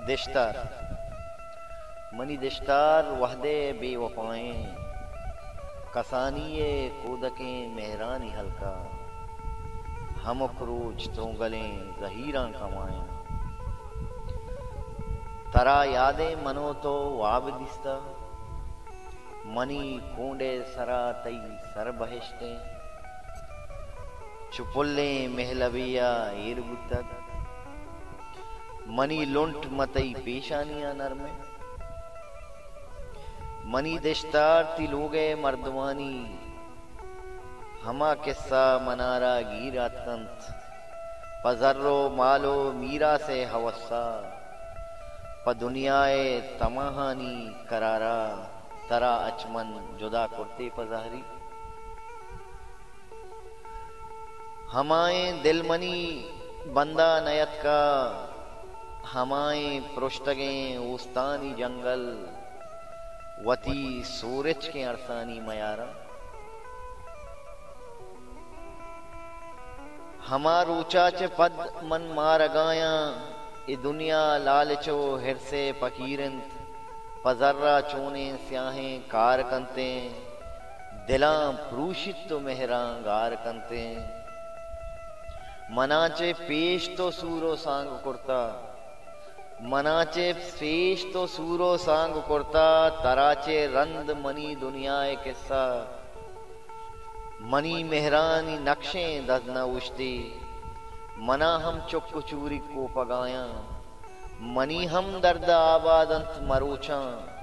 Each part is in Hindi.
दिश्तार मनी दिश्तार वहदे बेवफाएं कसानिये कूदकें मेहरानी हल्का हम अखरूज त्रोंगलें जहीरा कमाएं तरा यादें मनो तो वाबदिस्ता मनी कूंडे सरा तई सर बहिश्ते चुपुल्ले महलविया ईरबुतक मनी लुंट मतई पेशानिया नरमे मनी दिश्तार ती लोगे मर्दवानी हमा किस्सा मनारा गिरा तंत पजर्रो मालो मीरा से हवस्सा प दुनियाए तमाहानी करारा तरा अचमन जुदा कुर्ते पजहरी हमाए दिलमनी बंदा नयत का हमाए पृष्ठगें उस्तानी जंगल वती सूरज के अरसानी मयारा हमार ऊंचा च पद मन मार गाया ए दुनिया लालचो हिरसे फकीरंत पजर्रा चोने स्याहें कार कंते दिला प्रूषित तो मेहरा गार कंते मनाचे पेश तो सूरो सांग कुर्ता मनाचे पेश तो सूरो सांग कुर्ता तराचे रंद मनी दुनियाए किस्सा मनी मेहरानी नक्शें दजना उश्ती मना हम चुक चूरी को पगाया मनी हम दर्द आबादंत मरोचा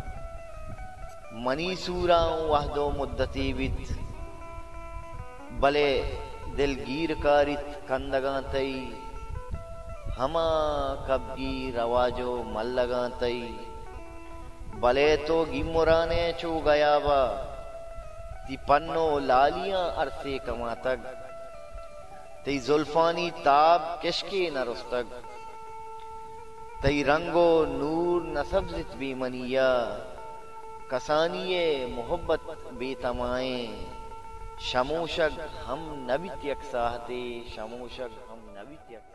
मनी सूराऊं वहदो मुद्दती विद भले दिलगीर कारित कंदगा तई हमा कबगी रवाजो मल्लगा तई भले तो गिमुराने चो गयाबा ती पन्नो लालियां अरसे कमातग तई जुल्फानी ताब किशके नरुस्तग तई रंगो नूर नसब्जित बेमनिया कसानिये मोहब्बत बेतमाए शमोशग हम नबी त्यक साहते शमोशग हम नबी त्यक